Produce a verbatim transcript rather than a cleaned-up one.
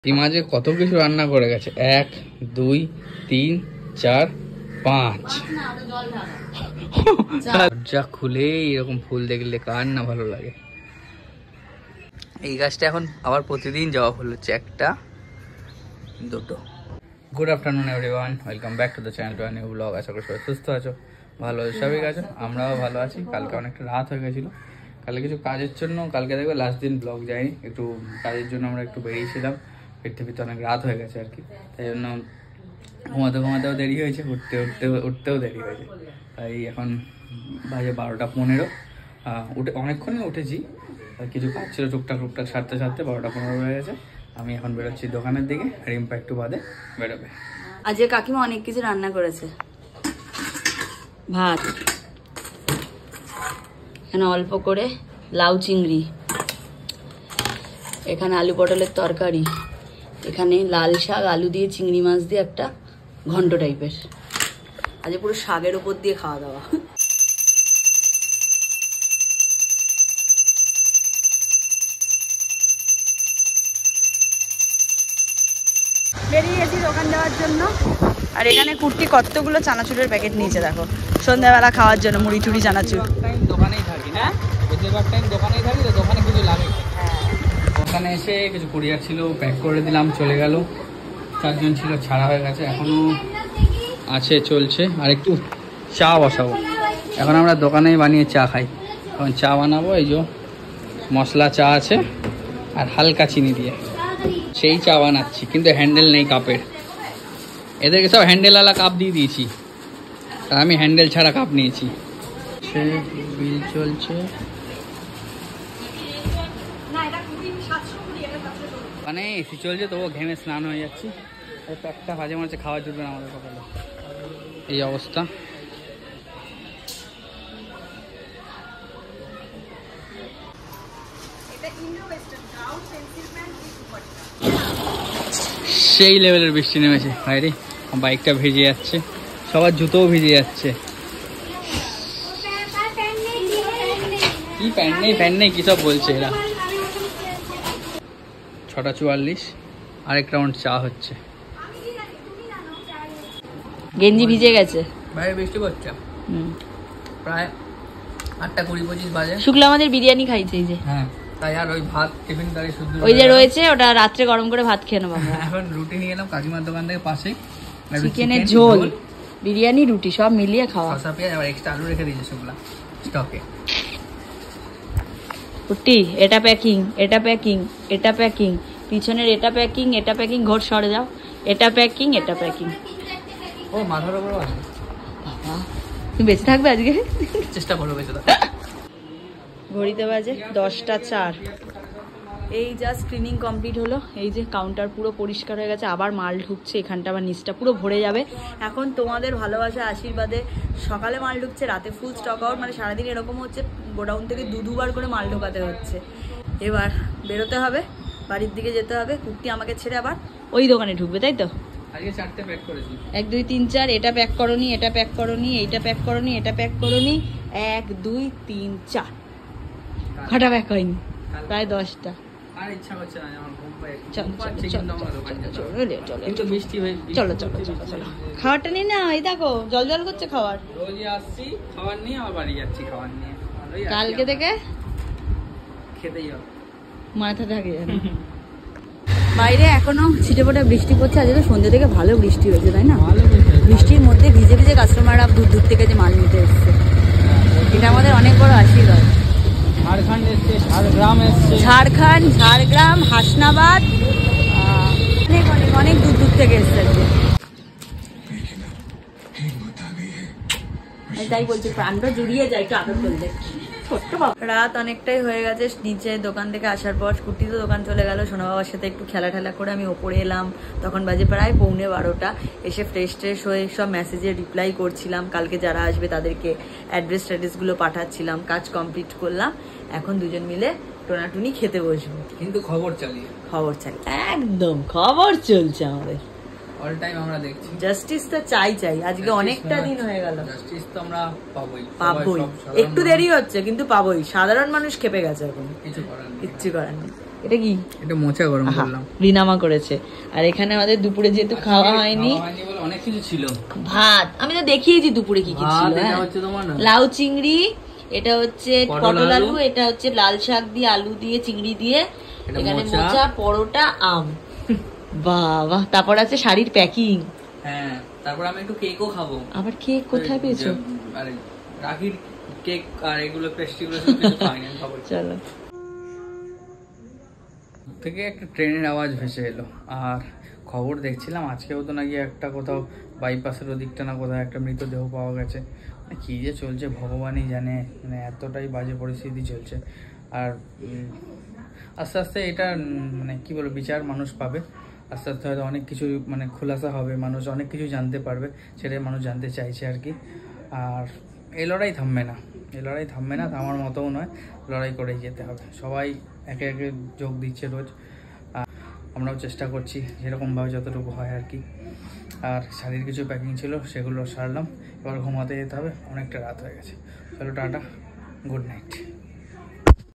মাঝে কত কিছু রান্না করে গেছে। এক দুই তিন চার পাঁচ দরজা খুলে এরকম ফুল দেখলে কার না ভালো লাগে। এই গাছটা এখন আবার প্রতিদিন জবা ফুল হচ্ছে, একটা দুটো। Good afternoon everyone, welcome back to the channel to a new blog. আশা করি সবাই সুস্থ আছো, ভালো আছো, সবাই আছো, আমরাও ভালো আছি। কালকে অনেকটা রাত হয়ে গেছিলো, কালকে কিছু কাজের জন্য, কালকে দেখবে লাস্ট দিন ব্লগ যায়নি, একটু কাজের জন্য আমরা একটু বেরিয়েছিলাম, ফিরতে ফিরতে অনেক রাত হয়ে গেছে আর কি। তাই জন্য ঘুমাতে ঘুমাতেও দেরি হয়েছে, উঠতে উঠতে উঠতেও দেরি হয়েছে। তাই এখন বাজে বারোটা পনেরো, উঠে অনেকক্ষণই উঠেছি, কিছু কাজ ছিল টুকটাক টুকটাক সারতে সারতে বারোটা পনেরো হয়ে গেছে। আমি এখন বেরোচ্ছি দোকানের দিকে, রিম্পা একটু বাদে বেরোবে। আজকে কাকিমা অনেক কিছু রান্না করেছে। ভাত, এখানে অল্প করে লাউ চিংড়ি, এখানে আলু পটলের তরকারি, এখানে লাল শাক আলু দিয়ে চিংড়ি মাছ দিয়ে একটা ঘন্ট টাইপের। আজ পুরো শাকের উপর দিয়ে খাওয়া দাওয়া। বেরিয়ে গেছি দোকান যাওয়ার জন্য। আর এখানে কুর্তি কতগুলো চানাচুরের প্যাকেট নিয়েছে দেখো, সন্ধ্যাবেলা খাওয়ার জন্য মুড়ি টুড়ি চানাচুর। দোকানেই থাকি না, বেশিরভাগ টাইম দোকানেই থাকি, তো দোকানে কিছু লাগে। ওখানে এসে কিছু কুরিয়ার ছিল, প্যাক করে দিলাম, চলে গেল। চারজন ছিল, ছাড়া হয়ে গেছে, এখনো আছে, চলছে। আর একটু চা বসাবো। এখন আমরা দোকানেই বানিয়ে চা খাই, এখন চা বানাবো। এই যে মশলা চা আছে আর হালকা চিনি দিয়ে সেই চা বানাচ্ছি, কিন্তু হ্যান্ডেল নেই কাপের। এদেরকে সব হ্যান্ডেলওয়ালা কাপ দিয়ে দিয়েছি, আর আমি হ্যান্ডেল ছাড়া কাপ নিয়েছি। সে বিল চলছে, মানে এসি চলছে, তবুও ঘেমে স্নান হয়ে যাচ্ছি। একটা মাঝে মাঝে খাওয়া জুটবে না আমাদের সকালে, এই অবস্থা। সেই লেভেলের বৃষ্টি নেমেছে বাইরে, বাইকটা ভিজে যাচ্ছে, সবার জুতোও ভিজে যাচ্ছে। কি প্যান্ট নেই প্যান্ট নেই কি সব বলছে এরা। ছটা চুয়াল্লিশ, আরেক রাউন্ড চা হচ্ছে। গেঞ্জি ভিজে গেছে, বাইরে বৃষ্টি পড়ছে। প্রায় আটটা কুড়ি পঁচিশ বাজে। শুক্লা আমাদের বিরিয়ানি খাইছে এই যে। হ্যাঁ, তাই আর ওই ভাত টিফিন গাড়ি শুদ্ধ ওই যে রয়েছে, ওটা রাত্রে গরম করে ভাত খেয়ে নেবো। এখন রুটি নিয়ে এলাম কাকিমার দোকান থেকে পাশেই, চিকেনের ঝোল, বিরিয়ানি, রুটি সব মিলিয়ে খাওয়া। শসা পেঁয়াজ আবার এক্সট্রা আলু রেখে দিয়েছে শুক্লা স্টকে। কুটি, এটা প্যাকিং, এটা প্যাকিং, এটা প্যাকিং, পিছনের এটা প্যাকিং, এটা প্যাকিং, ঘর সরে যাও, এটা প্যাকিং, এটা প্যাকিং। ও মাথার উপর আছে, তুমি বেঁচে থাকবে আজকে, চেষ্টা করবো বেঁচে থাকতে। ঘড়িতে বাজে দশটা চার। এই জাস্ট ক্লিনিং কমপ্লিট হলো। এই যে কাউন্টার পুরো পরিষ্কার হয়ে গেছে, আবার মাল ঢুকছে, এখানটা আবার নিচটা পুরো ভরে যাবে। এখন তোমাদের ভালোবাসা আশীর্বাদে সকালে মাল ঢুকছে, রাতে ফুল স্টক আউট, মানে সারাদিন এরকম হচ্ছে, গোডাউন থেকে দু দুবার করে মাল ঢোকাতে হচ্ছে। এবার বেরোতে হবে, বাড়ির দিকে যেতে হবে। কুর্তি আমাকে ছেড়ে আবার ওই দোকানে ঢুকবে, তাই তো? আজকে চারটে প্যাক করেছি, এক দুই তিন চার, এটা প্যাক করনি, এটা প্যাক করনি, এইটা প্যাক করনি, এটা প্যাক করনি, এক দুই তিন চার, কটা প্যাক হয়নি? প্রায় দশটা। আর ইচ্ছা করছে না, আমার ঘুম পায়। চলো কিন্তু বৃষ্টি হয়ে চলো চলো চলো চলো, খাবারটা নিয়ে না, এই দেখো জল জল করছে খাবার। রোজই আসছি খাবার নিয়ে, আবার বাড়ি যাচ্ছি খাবার নিয়ে। কালকে থেকে খেতেই হবে, মাথা থাকে। বাইরে এখনো ছিটে ফোটা বৃষ্টি পড়ছে। আজকে তো সন্ধ্যে থেকে ভালো বৃষ্টি হয়েছে, তাই না? বৃষ্টির মধ্যে ভিজে ভিজে কাস্টমাররা দূর দূর থেকে যে মাল নিতে এসছে, এটা আমাদের অনেক বড় আশীর্বাদ। ঝাড়খণ্ড এসছে, ঝাড়গ্রাম এসছে, ঝাড়খণ্ড, ঝাড়গ্রাম, হাসনাবাদ, অনেক অনেক অনেক দূর দূর থেকে এসছে। তাই বলছি প্রাণটা জুড়িয়ে যায় একটু আদর করলে। রাত অনেকটাই হয়ে গেছে নিচে দোকান থেকে আসার পর। কুর্তি তো দোকান চলে গেল, সোনা বাবার সাথে একটু খেলা ঠেলা করে আমি ওপরে এলাম। তখন বাজে প্রায় পৌনে বারোটা। এসে ফ্রেশ ট্রেশ হয়ে সব মেসেজে রিপ্লাই করছিলাম, কালকে যারা আসবে তাদেরকে অ্যাড্রেস ট্যাড্রেসগুলো পাঠাচ্ছিলাম। কাজ কমপ্লিট করলাম, এখন দুজন মিলে টোনাটুনি খেতে বসবো। কিন্তু খবর চালিয়ে খবর চালিয়ে একদম খবর চলছে আমাদের। অল টাইম আমরা দেখছি জাস্টিস তো চাই চাই। আজকে অনেকটা দিন হয়ে গেল, জাস্টিস তো আমরা পাবোই পাবোই। একটু দেরি হচ্ছে কিন্তু পাবোই। সাধারণ মানুষ খেপে গেছে এখন, কিছু করার নেই। কিচ্ছু করার নেই। এটা কি? এটা মোচা গরম করলাম, রিনামা করেছে। আর এখানে আমাদের দুপুরে যেহেতু খাওয়া হয়নি, অনেক কিছু ছিল। ভাত আমি তো দেখিয়েছি দুপুরে কি কি ছিল। লাউ চিংড়ি, এটা হচ্ছে পটল আলু, এটা হচ্ছে লাল শাক দিয়ে আলু দিয়ে চিংড়ি দিয়ে, এখানে মোচা, পরোটা, আম। বাবা, তারপর আছে শাড়ির প্যাকিং। হ্যাঁ, তারপর আমি একটু কেকও খাবো। আবার কেক কোথায় পেয়েছো? আরে রাখির কেক আর এগুলো পেস্ট্রিগুলো সব কিছু খাইনি, খাবো। চলো। থেকে একটা ট্রেনের আওয়াজ ভেসে এলো, আর খবর দেখছিলাম আজকেও তো নাকি একটা কোথাও বাইপাসের ওদিকটা না কোথাও একটা মৃতদেহ পাওয়া গেছে। কী যে চলছে ভগবানই জানে, মানে এতটাই বাজে পরিস্থিতি চলছে। আর আস্তে আস্তে এটা মানে কী বলবো, বিচার মানুষ পাবে, আস্তে আস্তে হয়তো অনেক কিছু মানে খোলাসা হবে, মানুষ অনেক কিছু জানতে পারবে, সেটাই মানুষ জানতে চাইছে আর কি। আর এই লড়াই থামবে না, এই লড়াই থামবে না, থামার মতোও নয়, লড়াই করেই যেতে হবে। সবাই একে একে যোগ দিচ্ছে রোজ, আমরাও চেষ্টা করছি যেরকমভাবে যতটুকু হয় আর কি। আর শাড়ির কিছু প্যাকিং ছিল সেগুলো সারলাম, এবার ঘুমাতে যেতে হবে, অনেকটা রাত হয়ে গেছে। চলো টাটা, গুড নাইট।